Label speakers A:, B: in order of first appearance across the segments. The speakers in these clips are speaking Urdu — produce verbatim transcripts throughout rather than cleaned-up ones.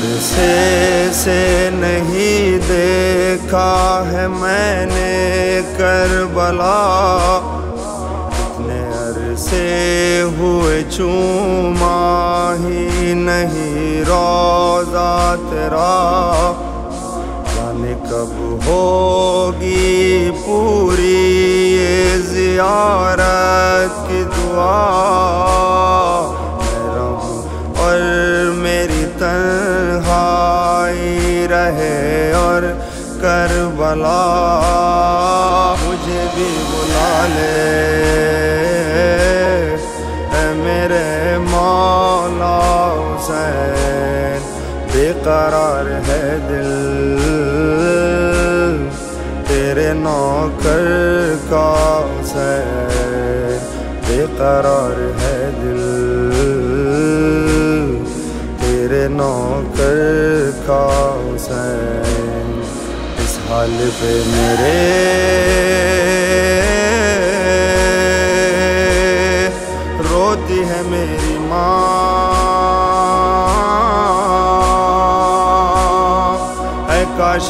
A: عرصے سے نہیں دیکھا ہے میں نے کربلا، اتنے عرصے ہوئے چوما ہی نہیں روضہ تیرا، جانے کب ہوگی پوری یہ زیارت کی دعا، میں رہوں اور میری تنہائی رہے اور کربلا، مجھے بھی بلا لے اے میرے مولا حسین، بے قرار ہے دل تیرے نوکر کا حسین، بے قرار ہے دل تیرے نوکر کا حسین، اس حال پہ میرے روتی ہے میری ماں، اے کاش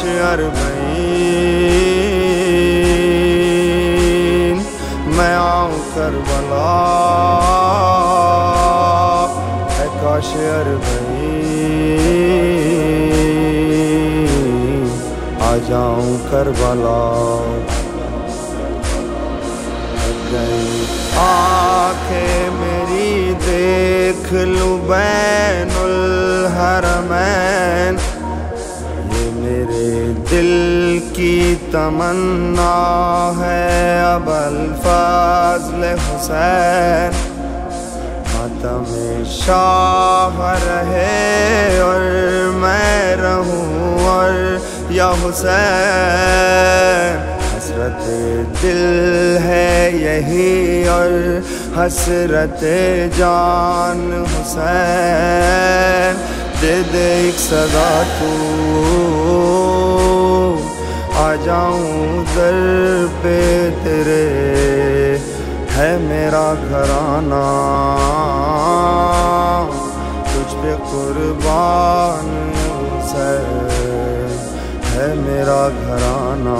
A: اربعین میں آؤں کربلا، اے کاش اربعین آ جاؤں کربلا، گئی آنکھیں میری دیکھ لوں بین الحرمین، یہ میرے دل کی تمنا ہے ابا الفضل حسین، ماتم شاہ رہے اور میں رہوں اور یا حسین، حسرت دل ہے یہی اور حسرت جان حسین، دے دے ایک صدا تو آ جاؤں در پہ تیرے، ہے میرا گھرانہ تجھ پہ قربان حسین، ہے میرا گھرانہ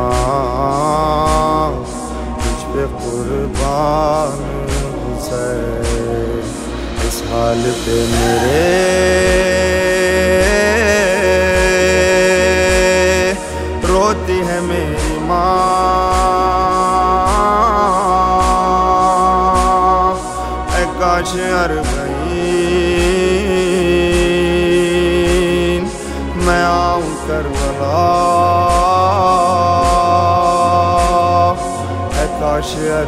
A: تجھ پہ قربان حسین، اس حال پہ میرے روتی ہے میری ماں، اے کاش اربعین میں آؤں کربلا، اے کاش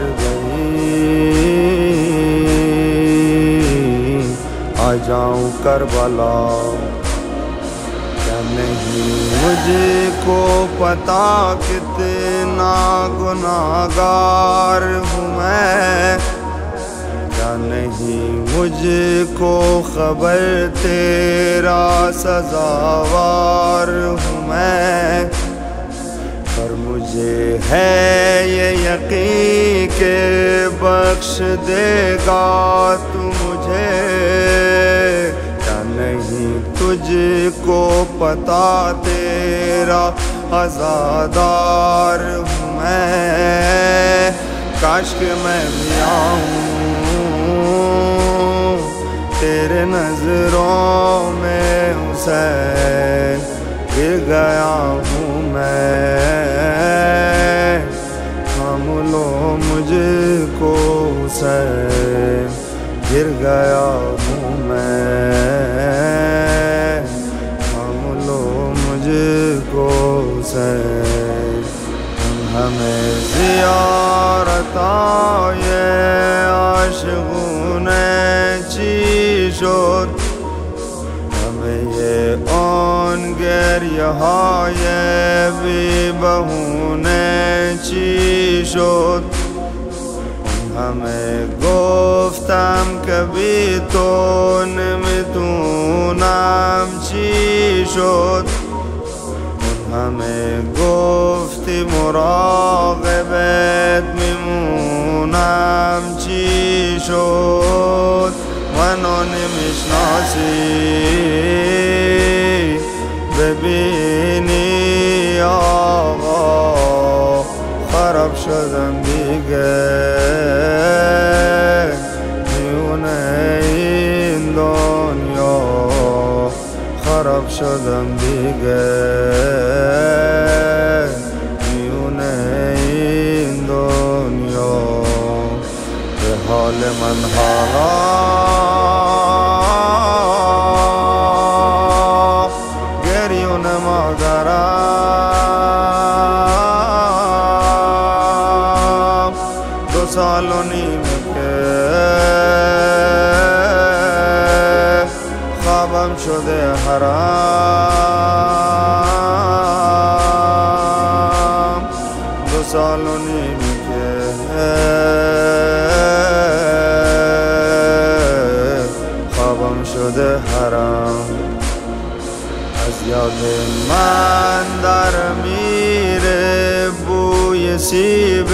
A: اربعین آ جاؤں کربلا، کیا نہیں مجھ کو پتا کتنا گناہگار ہوں میں، کیا نہیں مجھ کو خبر تیرا سزاوار ہوں میں، پر مجھے ہے یہ یقین کہ بخش دے گا تو مجھے، کیا نہیں تجھ کو پتا تیرا عزادار ہوں میں، کاش کہ میں بھی آؤں تیرے نظروں میں حسین، گر گیا ہوں میں تھام لو مجھ کو حسین، گر گیا ہوں میں تھام لو مجھ کو حسین، ہمیں زیارت آئے عاشقون چی شد، ہمیں یہ آن گریہ های بی بهونه چی شد، ہمیں گفتم که بی تو نمیتونم چی شد، ہمیں گفتی مراقبت میمونم چی شد، منو نمیشناسی ببینی آقا خراب شدم دیگه میونه این دنیا خراب شدم دیگه میونه این دنیا به حال من حالا گریون مادرم دو سال و نیمه که خوابم شده حرام دو سال و نیمه که خوابم شده حرام از یاد من در میره بوی سیب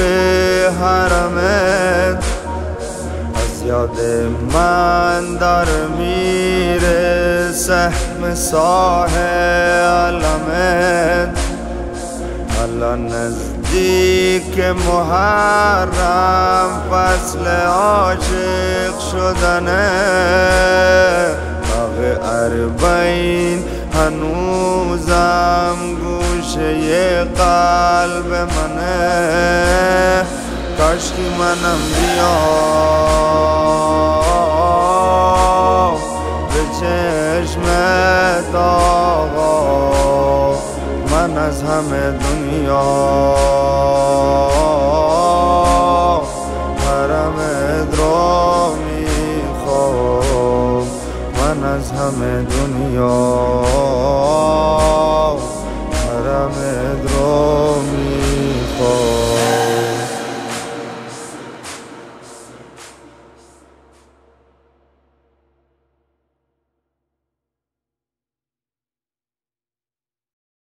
A: حرمت از یاد من در میره سهم ساه علمت الان نزدیک محرم فصل عاشق شدنه باغ اربعین هنوزم گوشه قلب منه کاشکی منم بیا به چشمت آقا من از همه دنیا حرمت را میخوام من از همه دنیا